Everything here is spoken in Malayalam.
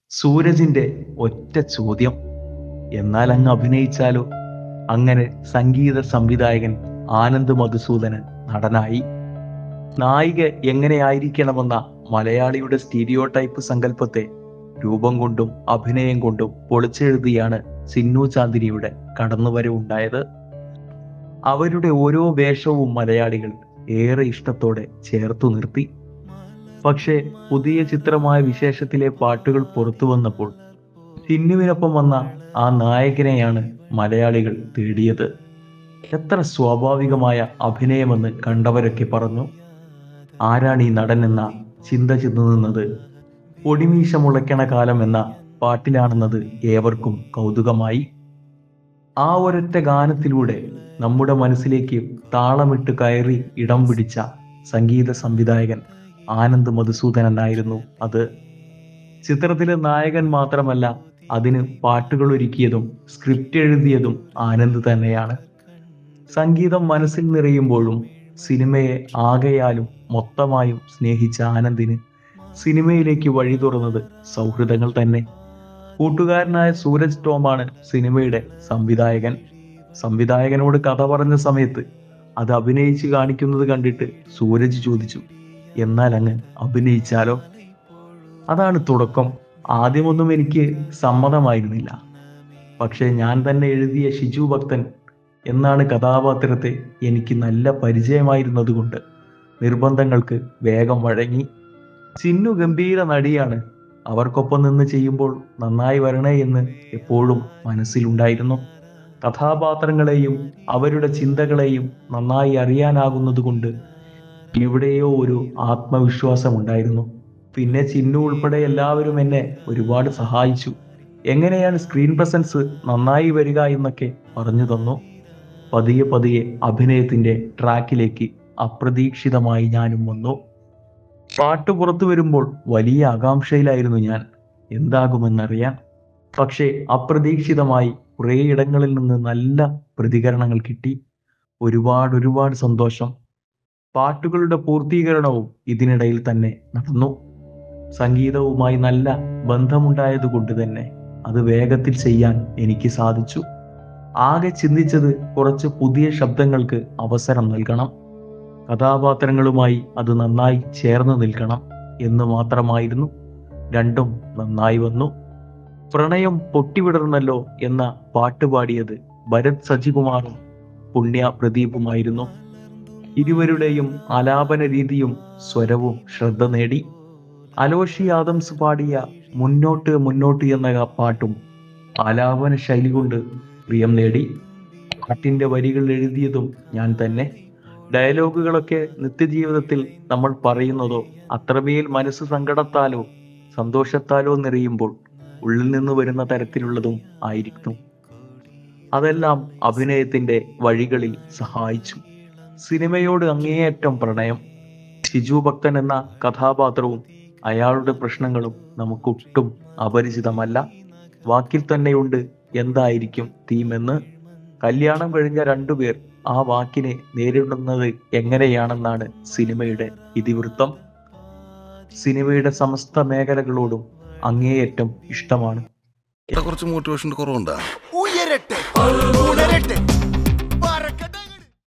സൂരജിന്റെ ഒറ്റ ചോദ്യം, എന്നാൽ അങ്ങ് അഭിനയിച്ചാലോ? അങ്ങനെ സംഗീത സംവിധായകൻ ആനന്ദ് മധുസൂദനൻ നടനായി. നായിക എങ്ങനെയായിരിക്കണമെന്ന മലയാളിയുടെ സ്റ്റീരിയോ ടൈപ്പ് സങ്കല്പത്തെ രൂപം കൊണ്ടും അഭിനയം കൊണ്ടും പൊളിച്ചെഴുതിയാണ് സിന്നു ചാന്ദിനിയുടെ കടന്നുവരവുണ്ടായത്. അവരുടെ ഓരോ വേഷവും മലയാളികൾ ഏറെ ഇഷ്ടത്തോടെ ചേർത്തു നിർത്തി. പക്ഷേ പുതിയ ചിത്രമായ വിശേഷത്തിലെ പാട്ടുകൾ പുറത്തു വന്നപ്പോൾ സിന്നുവിനൊപ്പം വന്ന ആ നായകനെയാണ് മലയാളികൾ തേടിയത്. എത്ര സ്വാഭാവികമായ അഭിനയമെന്ന് കണ്ടവരൊക്കെ പറഞ്ഞു. ആരാണ് ഈ നടൻ എന്ന ചിന്ത ചെന്നു നിന്നത് പൊടിമീശ മുളയ്ക്കണ കാലം എന്ന പാട്ടിലാണെന്നത് ഏവർക്കും കൗതുകമായി. ആ ഒരൊറ്റ ഗാനത്തിലൂടെ നമ്മുടെ മനസ്സിലേക്ക് താളമിട്ട് കയറി ഇടം പിടിച്ച സംഗീത സംവിധായകൻ ആനന്ദ് മധുസൂദനനായിരുന്നു അത്. ചിത്രത്തിലെ നായകൻ മാത്രമല്ല, അതിന് പാട്ടുകൾ ഒരുക്കിയതും സ്ക്രിപ്റ്റ് എഴുതിയതും ആനന്ദ് തന്നെയാണ്. സംഗീതം മനസ്സിൽ നിറയുമ്പോഴും സിനിമയെ ആകെയാലും മൊത്തമായും സ്നേഹിച്ച ആനന്ദിന് സിനിമയിലേക്ക് വഴി തുറന്നത് സൗഹൃദങ്ങൾ തന്നെ. കൂട്ടുകാരനായ സൂരജ് ടോമാണ് സിനിമയുടെ സംവിധായകൻ. സംവിധായകനോട് കഥ പറഞ്ഞ സമയത്ത് അത് അഭിനയിച്ച് കാണിക്കുന്നത് കണ്ടിട്ട് സൂരജ് ചോദിച്ചു, എന്നാൽ അങ്ങ് അഭിനയിച്ചാലോ? അതാണ് തുടക്കം. ആദ്യമൊന്നും എനിക്ക് സമ്മതമായിരുന്നില്ല. പക്ഷെ ഞാൻ തന്നെ എഴുതിയ ഷിജു ഭക്തൻ എന്നാണ് കഥാപാത്രത്തെ എനിക്ക് നല്ല പരിചയമായിരുന്നതുകൊണ്ട് നിർബന്ധങ്ങൾക്ക് വേഗം വഴങ്ങി. ചിന്നു ഗംഭീര നടിയാണ്. അവർക്കൊപ്പം നിന്ന് ചെയ്യുമ്പോൾ നന്നായി വരണേ എന്ന് എപ്പോഴും മനസ്സിലുണ്ടായിരുന്നു. കഥാപാത്രങ്ങളെയും അവരുടെ ചിന്തകളെയും നന്നായി അറിയാനാകുന്നതുകൊണ്ട് എവിടെയോ ഒരു ആത്മവിശ്വാസമുണ്ടായിരുന്നു. പിന്നെ ചിന്നു ഉൾപ്പെടെ എല്ലാവരും എന്നെ ഒരുപാട് സഹായിച്ചു. എങ്ങനെയാണ് സ്ക്രീൻ പ്രസൻസ് നന്നായി വരിക എന്നൊക്കെ പറഞ്ഞു തന്നു. പതിയെ പതിയെ അഭിനയത്തിന്റെ ട്രാക്കിലേക്ക് അപ്രതീക്ഷിതമായി ഞാനും വന്നു. പാട്ട് പുറത്തു വരുമ്പോൾ വലിയ ആകാംക്ഷയിലായിരുന്നു ഞാൻ, എന്താകുമെന്നറിയാൻ. പക്ഷേ അപ്രതീക്ഷിതമായി കുറേ ഇടങ്ങളിൽ നിന്ന് നല്ല പ്രതികരണങ്ങൾ കിട്ടി. ഒരുപാട് സന്തോഷം. പാട്ടുകളുടെ പൂർത്തീകരണവും ഇതിനിടയിൽ തന്നെ നടന്നു. സംഗീതവുമായി നല്ല ബന്ധമുണ്ടായതുകൊണ്ട് തന്നെ അത് വേഗത്തിൽ ചെയ്യാൻ എനിക്ക് സാധിച്ചു. ആകെ ചിന്തിച്ചത് കുറച്ച് പുതിയ ശബ്ദങ്ങൾക്ക് അവസരം നൽകണം, കഥാപാത്രങ്ങളുമായി അത് നന്നായി ചേർന്ന് നിൽക്കണം എന്ന് മാത്രമായിരുന്നു. രണ്ടും നന്നായി വന്നു. പ്രണയം പൊട്ടിവിടർന്നല്ലോ എന്ന പാട്ട് പാടിയത് ഭരത് സജികുമാറും പുണ്യ പ്രദീപുമായിരുന്നു. ഇരുവരുടെയും ആലാപന രീതിയും സ്വരവും ശ്രദ്ധ നേടി. അലോഷി ആദംസ് പാടിയ മുന്നോട്ട് മുന്നോട്ട് എന്ന പാട്ടും ആലാപന ശൈലി കൊണ്ട് പ്രിയം നേടി. പാട്ടിന്റെ വരികൾ എഴുതിയതും ഞാൻ തന്നെ. ഡയലോഗുകളൊക്കെ നിത്യജീവിതത്തിൽ നമ്മൾ പറയുന്നതോ അത്രമേൽ മനസ്സ് സങ്കടത്താലോ സന്തോഷത്താലോ നിറയുമ്പോൾ ഉള്ളിൽ നിന്ന് വരുന്ന തരത്തിലുള്ളതും ആയിരിക്കും. അതെല്ലാം അഭിനയത്തിന്റെ വഴികളിൽ സഹായിച്ചു. സിനിമയോട് അങ്ങേയറ്റം പ്രണയം. ഷിജു ഭക്തൻ എന്ന കഥാപാത്രവും അയാളുടെ പ്രശ്നങ്ങളും നമുക്കൊട്ടും അപരിചിതമല്ല. വാക്കിൽ തന്നെയുണ്ട് എന്തായിരിക്കും തീമെന്ന്. കല്യാണം കഴിഞ്ഞ രണ്ടുപേർ ആ വാക്കിനെ നേരിടുന്നത് എങ്ങനെയാണെന്നാണ് സിനിമയുടെ ഇതിവൃത്തം. സിനിമയുടെ സമസ്ത മേഖലകളോടും അങ്ങേയറ്റം ഇഷ്ടമാണ്. കുറച്ച് മോട്ടിവേഷൻ കുറവുണ്ടാ. ഉയരട്ടെ